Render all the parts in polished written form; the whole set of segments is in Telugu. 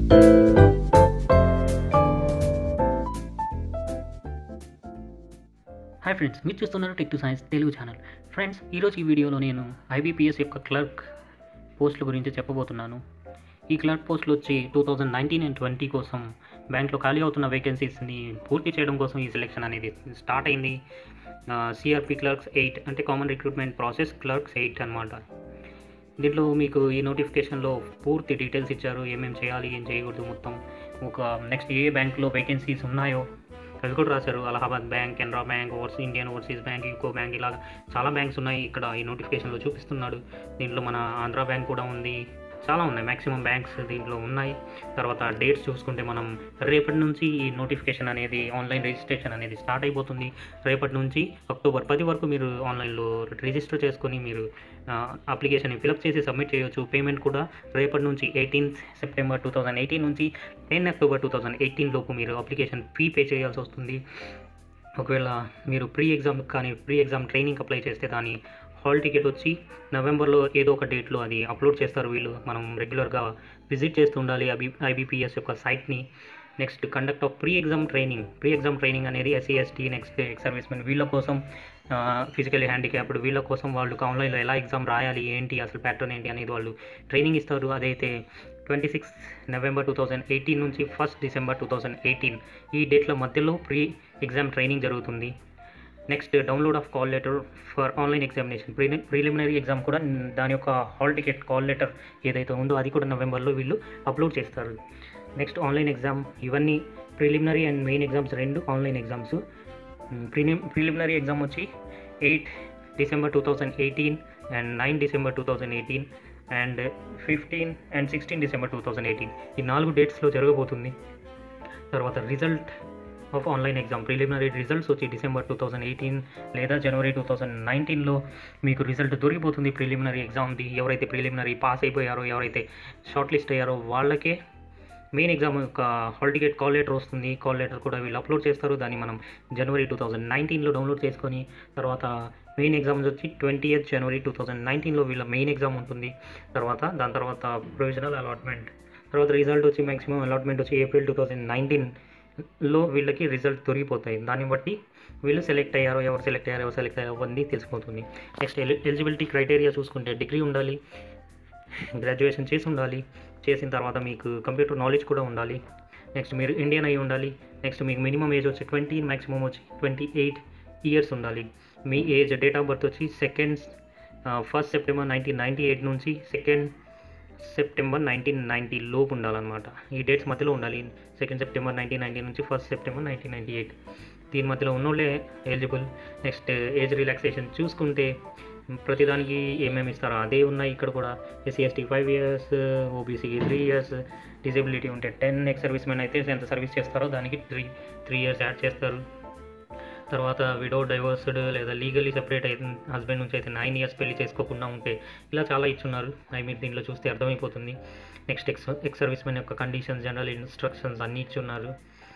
హాయ్ ఫ్రెండ్స్, మీరు చూస్తున్నారు tech to science Telugu channel. Friends, ఈరోజు ఈ వీడియోలో నేను ఐబీపీఎస్ యొక్క క్లర్క్ పోస్టుల గురించి చెప్పబోతున్నాను. ఈ క్లర్క్ పోస్టులు వచ్చి 2019 అండ్ 20 కోసం బ్యాంక్లో ఖాళీ అవుతున్న వేకెన్సీస్ని పూర్తి చేయడం కోసం ఈ సెలెక్షన్ అనేది స్టార్ట్ అయింది. CRP Clerk-VIII అంటే కామన్ రిక్రూట్మెంట్ ప్రాసెస్ Clerk-VIII అనమాట. దీంట్లో మీకు ఈ నోటిఫికేషన్లో పూర్తి డీటెయిల్స్ ఇచ్చారు, ఏమేమి చేయాలి, ఏం చేయకూడదు, మొత్తం ఒక నెక్స్ట్ ఏ బ్యాంక్లో వేకెన్సీస్ ఉన్నాయో అది కూడా రాశారు. Allahabad bank, Canara bank, Indian overseas bank, UCO bank, ఇలా చాలా బ్యాంక్స్ ఉన్నాయి ఇక్కడ ఈ నోటిఫికేషన్లో చూపిస్తున్నాడు. దీంట్లో మన ఆంధ్ర బ్యాంక్ కూడా ఉంది, చాలా ఉన్నాయి, మ్యాక్సిమం బ్యాంక్స్ దీంట్లో ఉన్నాయి. తర్వాత డేట్స్ చూసుకుంటే మనం రేపటి నుంచి ఈ నోటిఫికేషన్ అనేది ఆన్లైన్ రిజిస్ట్రేషన్ అనేది స్టార్ట్ అయిపోతుంది. రేపటి నుంచి అక్టోబర్ 10 వరకు మీరు ఆన్లైన్లో రిజిస్టర్ చేసుకొని మీరు అప్లికేషన్ ఫిలప్ చేసి సబ్మిట్ చేయొచ్చు. పేమెంట్ కూడా రేపటి నుంచి 18 సెప్టెంబర్ 2018 నుంచి 10 అక్టోబర్ 2018 లోపు మీరు అప్లికేషన్ ఫీ పే చేయాల్సి వస్తుంది. ఒకవేళ మీరు ప్రీ ఎగ్జామ్ ట్రైనింగ్ అప్లై చేస్తే దాని హాల్ టికెట్ వచ్చి నవంబర్లో ఏదో ఒక డేట్లో అది అప్లోడ్ చేస్తారు వీళ్ళు. మనం రెగ్యులర్గా విజిట్ చేస్తూ ఉండాలి ఐబీపీఎస్ యొక్క సైట్ని. Next conduct of pre exam training అనేది SC ST నెక్స్ట్ ఎక్స్-సర్వీస్మెన్ వీళ్ళ కోసం, ఫిజికల్లీ హ్యాండిక్యాప్డ్ వీళ్ళ కోసం వాళ్ళు ఆన్లైన్లో ఎలా ఎగ్జామ్ రాయాలి, ఏంటి అసలు ప్యాటర్న్ ఏంటి అనేది వాళ్ళు ట్రైనింగ్ ఇస్తారు. అదైతే 26 నవంబర్ 2018 నుంచి 1 డిసెంబర్ 2018 ఈ డేట్ల మధ్యలో ప్రీ ఎగ్జామ్ ట్రైనింగ్ జరుగుతుంది. Next download of call letter for online examination, preliminary exam కూడా దాని యొక్క హాల్ టికెట్ కాల్ లెటర్ ఏదైతే ఉందో అది కూడా నవంబర్లో వీళ్ళు అప్లోడ్ చేస్తారు. నెక్స్ట్ ఆన్లైన్ ఎగ్జామ్, ఇవన్నీ ప్రిలిమినరీ అండ్ మెయిన్ ఎగ్జామ్స్ రెండు ఆన్లైన్ ఎగ్జామ్స్. ప్రిలిమినరీ ఎగ్జామ్ వచ్చి 8 December 2018 and 9 December 2018 and 15 and 16 December 2018 ఈ 4 డేట్స్లో జరగబోతుంది. తర్వాత result of online exam, preliminary results వచ్చి డిసెంబర్ 2018 లేదా జనవరి 2019లో మీకు రిజల్ట్ దొరికిపోతుంది ప్రిలిమినరీ ఎగ్జామ్ది. ఎవరైతే ప్రిలిమినరీ పాస్ అయిపోయారో, ఎవరైతే షార్ట్ లిస్ట్ అయ్యారో వాళ్ళకే మెయిన్ ఎగ్జామ్ యొక్క హాల్ టికెట్ కాల్ లెటర్ వస్తుంది. కాల్ లెటర్ కూడా వీళ్ళు అప్లోడ్ చేస్తారు, దాన్ని మనం జనవరి 2019లో డౌన్లోడ్ చేసుకొని తర్వాత మెయిన్ ఎగ్జామ్స్ వచ్చి 20th జనవరి 2019లో వీళ్ళ మెయిన్ ఎగ్జామ్ ఉంటుంది. దాని తర్వాత ప్రొవిజనల్ అలాట్మెంట్, తర్వాత రిజల్ట్ వచ్చి మ్యాక్సిమం అలాట్మెంట్ వచ్చి ఏప్రిల్ 2019లో వీళ్ళకి రిజల్ట్ దొరికిపోతాయి. దాన్ని బట్టి వీళ్ళు ఎవరు సెలెక్ట్ అయ్యారో అవన్నీ తెలిసిపోతుంది. నెక్స్ట్ ఎలిజిబిలిటీ క్రైటీరియా చూసుకుంటే డిగ్రీ ఉండాలి, గ్రాడ్యుయేషన్ చేసి ఉండాలి, చేసిన తర్వాత మీకు కంప్యూటర్ నాలెడ్జ్ కూడా ఉండాలి. నెక్స్ట్ మీరు ఇండియన్ అయి ఉండాలి. నెక్స్ట్ మీకు మినిమం ఏజ్ వచ్చి 20, మ్యాక్సిమం వచ్చి 28 ఇయర్స్ ఉండాలి. మీ ఏజ్ డేట్ ఆఫ్ బర్త్ వచ్చి 1 సెప్టెంబర్ 1998 నుంచి 2 సెప్టెంబర్ 1990 లోపు ఉండాలన్నమాట. ఈ డేట్స్ మధ్యలో ఉండాలి. 2 సెప్టెంబర్ 1990 నుంచి 1 సెప్టెంబర్ 1998 దీని మధ్యలో ఉన్నోళ్ళే ఎలిజిబుల్. నెక్స్ట్ ఏజ్ రిలాక్సేషన్ చూసుకుంటే ప్రతిదానికి ఏమేమి ఇస్తారో అదే ఉన్నాయి ఇక్కడ కూడా. SC ST 5 years, OBCకి 3 years, డిజబిలిటీ ఉంటే 10, ఎక్స్-సర్వీస్మెన్ అయితే ఎంత సర్వీస్ చేస్తారో దానికి 3 years యాడ్ చేస్తారు. తర్వాత విడో, డైవర్స్డ్ లేదా లీగల్లీ సెపరేట్ అయితే హస్బెండ్ నుంచి అయితే 9 years పెళ్లి చేసుకోకుండా ఉంటే ఇలా చాలా ఇచ్చున్నారు. మీరు దీంట్లో చూస్తే అర్థమైపోతుంది. నెక్స్ట్ ఎక్స్-సర్వీస్మెన్ యొక్క కండిషన్స్, జనరల్ ఇన్స్ట్రక్షన్స్ అన్నీ ఇచ్చున్నారు.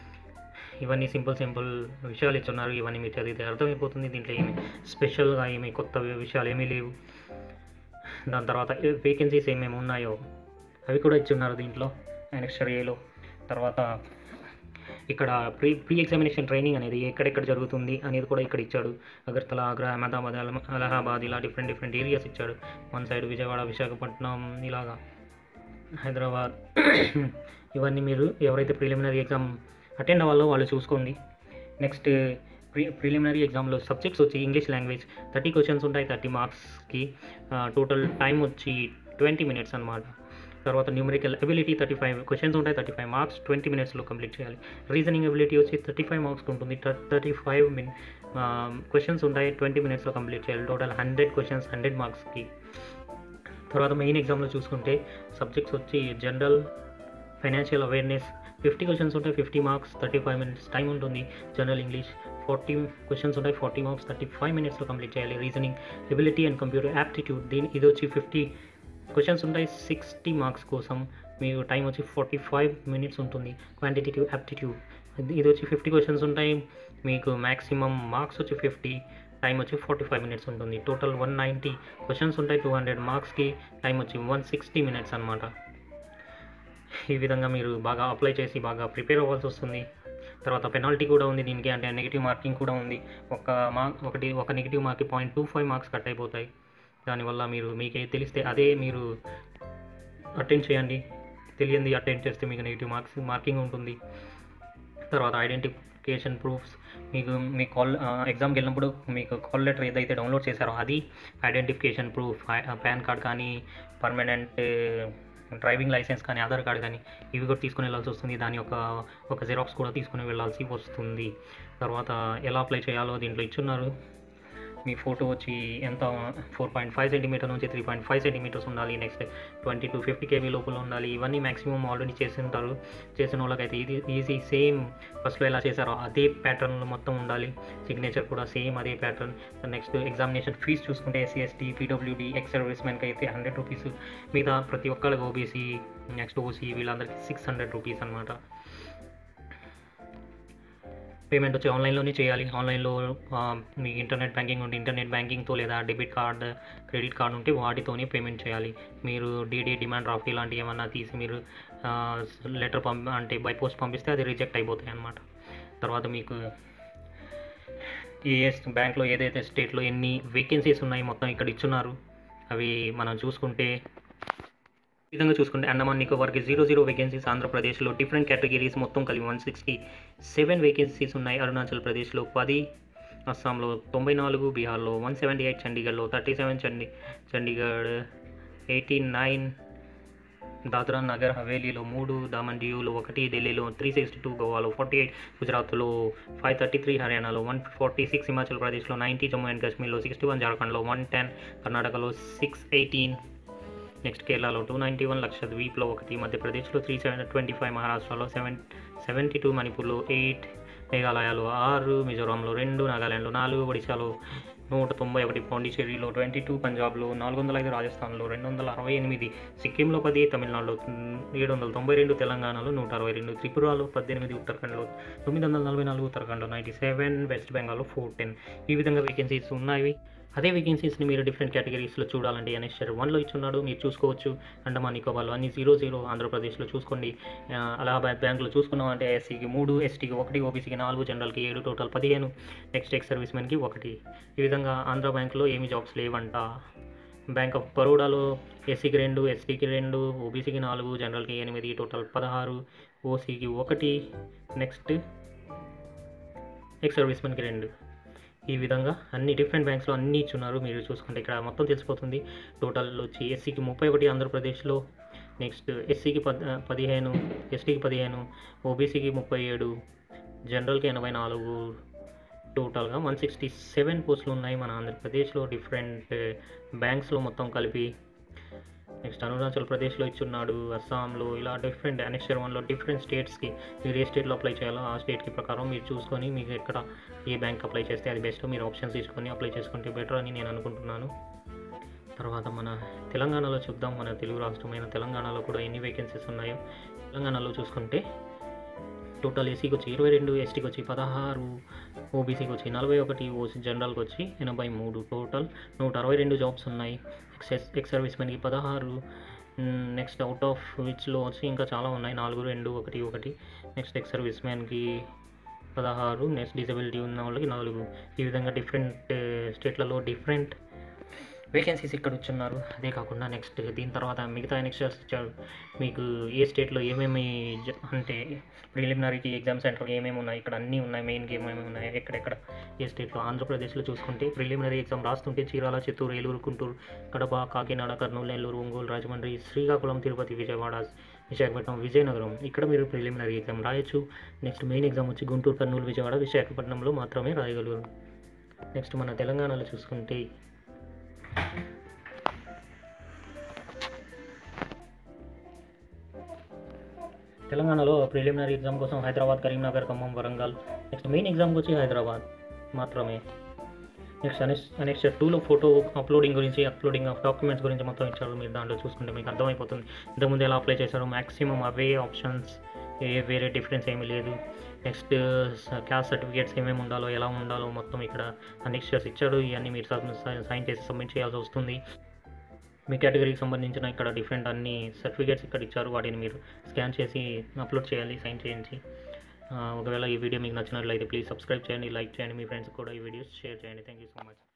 ఇవన్నీ సింపుల్ విషయాలు ఇచ్చున్నారు. ఇవన్నీ మీరు చదివితే అర్థమైపోతుంది. దీంట్లో ఏమి స్పెషల్గా ఏమి కొత్త విషయాలు ఏమీ లేవు. దాని తర్వాత వేకెన్సీస్ ఏమేమి ఉన్నాయో అవి కూడా ఇచ్చున్నారు దీంట్లో నెక్స్ట్ ఏలో. తర్వాత ఇక్కడ ప్రీ ఎగ్జామినేషన్ ట్రైనింగ్ అనేది ఎక్కడెక్కడ జరుగుతుంది అనేది కూడా ఇక్కడ ఇచ్చాడు. అగర్తల, ఆగ్రా, అహ్మదాబాద్, అలహాబాద్ ఇలా డిఫరెంట్ ఏరియాస్ ఇచ్చాడు. వన్ సైడ్ విజయవాడ, విశాఖపట్నం, ఇలాగా హైదరాబాద్. ఇవన్నీ మీరు ఎవరైతే ప్రిలిమినరీ ఎగ్జామ్ అటెండ్ అవ్వాలో వాళ్ళు చూసుకోండి. నెక్స్ట్ ప్రిలిమినరీ ఎగ్జామ్లో సబ్జెక్ట్స్ వచ్చి ఇంగ్లీష్ లాంగ్వేజ్ 30 క్వశ్చన్స్ ఉంటాయి 30 మార్క్స్కి. టోటల్ టైం వచ్చి 20 minutes అనమాట. తర్వాత న్యూమరికల్ ఎబిలిటీ 35 క్వశ్చన్స్ ఉంటాయి 35 మార్క్స్ 20 minutesలో కంప్లీట్ చేయాలి. రీజనింగ్ ఎబిలిటీ వచ్చి 35 మార్క్స్కి ఉంటుంది, 35 క్వశ్చన్స్ ఉంటాయి 20 minutesలో కంప్లీట్ చేయాలి. టోటల్ 100 క్వశ్చన్స్ 100 మార్క్స్కి. తర్వాత మెయిన్ ఎగ్జామ్లో చూసుకుంటే సబ్జెక్ట్స్ వచ్చి జనరల్, ఫైనాన్షియల్ అవేర్నెస్ 50 క్వశ్చన్స్ ఉంటాయి 50 మార్క్స్ 35 minutes టైం ఉంటుంది. జనరల్ ఇంగ్లీష్ 40 క్వశ్చన్స్ ఉంటాయి 40 మార్క్స్ 35 minutesలో కంప్లీట్ చేయాలి. Reasoning ability and computer aptitude ఇది వచ్చి 50 క్వశ్చన్స్ ఉంటాయి 60 మార్క్స్ కోసం, మీకు టైం వచ్చి 45 minutes ఉంటుంది. క్వాంటిటేటివ్ యాప్టిట్యూడ్ ఇది వచ్చి 50 క్వశ్చన్స్ ఉంటాయి, మీకు మ్యాక్సిమం మార్క్స్ వచ్చి 50, టైం వచ్చి 45 minutes ఉంటుంది. టోటల్ 190 క్వశ్చన్స్ ఉంటాయి 200 మార్క్స్కి, టైం వచ్చి 160 minutes అనమాట. ఈ విధంగా మీరు బాగా అప్లై చేసి బాగా ప్రిపేర్ అవ్వాల్సి వస్తుంది. తర్వాత పెనాల్టీ కూడా ఉంది దీనికి, అంటే నెగిటివ్ మార్కింగ్ కూడా ఉంది. ఒక నెగిటివ్ మార్క్కి 0.25 మార్క్స్ కట్ అయిపోతాయి. దానివల్ల మీకే తెలిస్తే అదే మీరు అటెండ్ చేయండి. తెలియంది అటెండ్ చేస్తే మీకు నెగిటివ్ మార్కింగ్ ఉంటుంది. తర్వాత ఐడెంటిఫికేషన్ ప్రూఫ్స్, మీ ఎగ్జామ్కి వెళ్ళినప్పుడు మీకు కాల్ లెటర్ ఏదైతే డౌన్లోడ్ చేశారో అది ఐడెంటిఫికేషన్ ప్రూఫ్. పాన్ కార్డ్ కానీ, పర్మనెంట్ డ్రైవింగ్ లైసెన్స్ కానీ, ఆధార్ కార్డ్ కానీ ఇవి కూడా తీసుకుని వెళ్ళాల్సి వస్తుంది. దాని ఒక జిరాక్స్ కూడా తీసుకుని వెళ్ళాల్సి వస్తుంది. తర్వాత ఎలా అప్లై చేయాలో దీంట్లో ఇచ్చున్నారు. మీ ఫోటో వచ్చి ఎంత 4.5 సెంటీమీటర్ నుంచి 3.5 సెంటీమీటర్స్ ఉండాలి. నెక్స్ట్ 20 to 50 KB లోపల ఉండాలి. ఇవన్నీ మ్యాక్సిమం ఆల్రెడీ చేసిన వాళ్ళకైతే ఇది ఈజీ. సేమ్ ఫస్ట్లో ఎలా చేశారో అదే ప్యాటర్న్లో మొత్తం ఉండాలి. సిగ్నేచర్ కూడా సేమ్ అదే ప్యాటర్న్. నెక్స్ట్ ఎగ్జామినేషన్ ఫీజు చూసుకుంటే SC/ST, PWD, ఎక్స్-సర్వీస్మెన్కి అయితే 100 రూపీస్. మిగతా ప్రతి ఒక్కరికి OBC, నెక్స్ట్ OC వీళ్ళందరికీ 600 రూపీస్ అనమాట. పేమెంట్ వచ్చి ఆన్లైన్లోనే చేయాలి. ఆన్లైన్లో మీ ఇంటర్నెట్ బ్యాంకింగ్ ఉంటే ఇంటర్నెట్ బ్యాంకింగ్తో, లేదా డెబిట్ కార్డ్, క్రెడిట్ కార్డ్ ఉంటే వాటితోనే పేమెంట్ చేయాలి. మీరు DD, డిమాండ్ డ్రాఫ్ట్ ఇలాంటివి ఏమన్నా తీసి మీరు లెటర్ అంటే బై పోస్ట్ పంపిస్తే అది రిజెక్ట్ అయిపోతాయి అన్నమాట. తర్వాత మీకు ఏ బ్యాంక్లో ఏదైతే స్టేట్లో ఎన్ని వేకెన్సీస్ ఉన్నాయి మొత్తం ఇక్కడ ఇచ్చున్నారు. అవి మనం చూసుకుంటే ఈ విధంగా చూసుకుంటే అండమాన్ నికోబార్కి 00 వేకెన్సీస్, ఆంధ్రప్రదేశ్లో డిఫరెంట్ కేటగిరీస్ మొత్తం కలిపి 167 వేకెన్సీస్ ఉన్నాయి. అరుణాచల్ ప్రదేశ్లో 10, అస్సాంలో 94, బీహార్లో 178, చండీగఢ్లో 37, చండీగఢ్ 89, దాద్రా నగర్ హవేలీలో 3, దామన్ డియూలో 1, ఢిల్లీలో 362, గోవాలో 48, గుజరాత్లో 533, హర్యానాలో 146, హిమాచల్ ప్రదేశ్లో 90, జమ్మూ అండ్ కాశ్మీర్లో 61, జార్ఖండ్లో 110, కర్ణాటకలో 618, నెక్స్ట్ కేరళలో 291, లక్షద్వీప్లో 1, మధ్యప్రదేశ్లో 325, మహారాష్ట్రలో 72, మణిపూర్లో 8, మేఘాలయలో 6, మిజోరాంలో 2, నాగాలాండ్లో 4, ఒడిశాలో 191, పాండిచేరిలో 22, పంజాబ్లో 405, రాజస్థాన్లో 268, సిక్కింలో 10, తమిళనాడులో 792, తెలంగాణలో 162, త్రిపురలో 18, ఉత్తరాఖండ్లో 944, ఉత్తరాఖండ్లో 97, వెస్ట్ బెంగాల్లో 410. ఈ విధంగా వేకెన్సీస్ ఉన్నాయి. అదే వేకెన్సీస్ని మీరు డిఫరెంట్ కేటగిరీస్లో చూడాలంటే NSR 1లో ఇచ్చున్నాడు, మీరు చూసుకోవచ్చు. అండమాన్ నికోబార్లో అన్ని 00, ఆంధ్రప్రదేశ్లో చూసుకోండి. అలహాబాద్ బ్యాంక్లో చూసుకున్నామంటే SCకి 3, STకి 1, OBCకి 4, జనరల్కి 7, టోటల్ 15, నెక్స్ట్ ఎక్స్-సర్వీస్మెన్కి 1. ఈ విధంగా ఆంధ్ర బ్యాంక్లో ఏమి జాబ్స్ లేవంట. బ్యాంక్ ఆఫ్ బరోడాలో SCకి 2, STకి 2, OBCకి 4, జనరల్కి 8, టోటల్ 16, OCకి 1, నెక్స్ట్ ఎక్స్-సర్వీస్మెన్కి 2. ఈ విధంగా అన్ని డిఫరెంట్ బ్యాంక్స్లో అన్నీ ఇచ్చున్నారు. మీరు చూసుకుంటే ఇక్కడ మొత్తం తెలిసిపోతుంది. టోటల్ వచ్చి SCకి 31 ఆంధ్రప్రదేశ్లో, నెక్స్ట్ SCకి 15, STకి 15, OBCకి 37, జనరల్కి 84, టోటల్గా 167 పోస్టులు ఉన్నాయి మన ఆంధ్రప్రదేశ్లో డిఫరెంట్ బ్యాంక్స్లో మొత్తం కలిపి. నెక్స్ట్ అరుణాచల్ ప్రదేశ్లో ఇచ్చున్నాడు, అస్సాంలో, ఇలా డిఫరెంట్ NSR 1లో డిఫరెంట్ స్టేట్స్కి మీరు ఏ స్టేట్లో అప్లై చేయాలో ఆ స్టేట్కి ప్రకారం మీరు చూసుకొని మీకు ఎక్కడ ఏ బ్యాంక్ అప్లై చేస్తే అది బెస్ట్ మీరు ఆప్షన్స్ తీసుకొని అప్లై చేసుకుంటే బెటర్ అని నేను అనుకుంటున్నాను. తర్వాత మన తెలంగాణలో చూద్దాం. మన తెలుగు రాష్ట్రమైన తెలంగాణలో కూడా ఎన్ని వేకెన్సీస్ ఉన్నాయో. తెలంగాణలో చూసుకుంటే టోటల్ SCకి వచ్చి 22, STకి వచ్చి 16, OBCకి వచ్చి 41, OC జనరల్కి వచ్చి 83, టోటల్ 162 జాబ్స్ ఉన్నాయి. ఎక్స్-సర్వీస్మెన్కి 16, నెక్స్ట్ అవుట్ ఆఫ్ విచ్లో వచ్చి ఇంకా చాలా ఉన్నాయి, 4, 2, 1, 1. నెక్స్ట్ ఎక్స్-సర్వీస్మెన్కి 16, నెక్స్ట్ డిజబిలిటీ ఉన్న వాళ్ళకి 4. ఈ విధంగా డిఫరెంట్ స్టేట్లలో డిఫరెంట్ వేకెన్సీస్ ఇక్కడ వచ్చున్నారు. అదే కాకుండా నెక్స్ట్ దీని తర్వాత మిగతా ఎన్ఎక్స్ఎస్ ఇచ్చారు. మీకు ఏ స్టేట్లో ఏమేమి అంటే ప్రిలిమినరీకి ఎగ్జామ్ సెంటర్కి ఏమేమి ఉన్నాయి, ఇక్కడ అన్నీ ఉన్నాయి. మెయిన్కి ఏమేమి ఉన్నాయి, ఎక్కడెక్కడ ఏ స్టేట్లో. ఆంధ్రప్రదేశ్లో చూసుకుంటే ప్రిలిమినరీ ఎగ్జామ్ రాస్తుంటే చీరాల, చిత్తూరు, ఏలూరు, గుంటూరు, కడప, కాకినాడ, కర్నూలు, నెల్లూరు, ఒంగోలు, రాజమండ్రి, శ్రీకాకుళం, తిరుపతి, విజయవాడ, విశాఖపట్నం, విజయనగరం ఇక్కడ మీరు ప్రిలిమినరీ ఎగ్జామ్ రాయొచ్చు. నెక్స్ట్ మెయిన్ ఎగ్జామ్ వచ్చి గుంటూరు, కర్నూలు, విజయవాడ, విశాఖపట్నంలో మాత్రమే రాయగలరు. నెక్స్ట్ మన తెలంగాణలో చూసుకుంటే తెలంగాణలో ప్రిలిమినరీ ఎగ్జామ్ కోసం హైదరాబాద్, కరీంనగర్, ఖమ్మం, వరంగల్. నెక్స్ట్ మెయిన్ ఎగ్జామ్కి వచ్చి హైదరాబాద్ మాత్రమే. నెక్స్ట్ అనెక్స్చర్ 2లో ఫోటో అప్లోడింగ్ ఆఫ్ డాక్యుమెంట్స్ గురించి మొత్తం ఇచ్చారు. మీరు దాంట్లో చూసుకుంటే మీకు అర్థమైపోతుంది ఇంతకుముందు ఎలా అప్లై చేశారు. మ్యాక్సిమం అవే ఆప్షన్స్, వేరే డిఫరెన్స్ ఏమీ లేదు. నెక్స్ట్ క్యాస్ట్ సర్టిఫికేట్స్ ఏమేమి ఉండాలో, ఎలా ఉండాలో మొత్తం ఇక్కడ అనెక్స్చర్స్ ఇచ్చాడు. ఇవన్నీ మీరు సైన్ చేసి సబ్మిట్ చేయాల్సి వస్తుంది. మీ కేటగిరీకి సంబంధించిన ఇక్కడ డిఫరెంట్ అన్ని సర్టిఫికేట్స్ ఇక్కడ ఇచ్చారు. వాటిని మీరు స్కాన్ చేసి అప్లోడ్ చేయాలి, సైన్ చేయించి. ఒకవేళ ఈ వీడియో మీకు నచ్చినట్లయితే ప్లీజ్ సబ్స్క్రైబ్ చేయండి, లైక్ చేయండి, మీ ఫ్రెండ్స్కి కూడా ఈ వీడియోస్ షేర్ చేయండి. Thank you so much.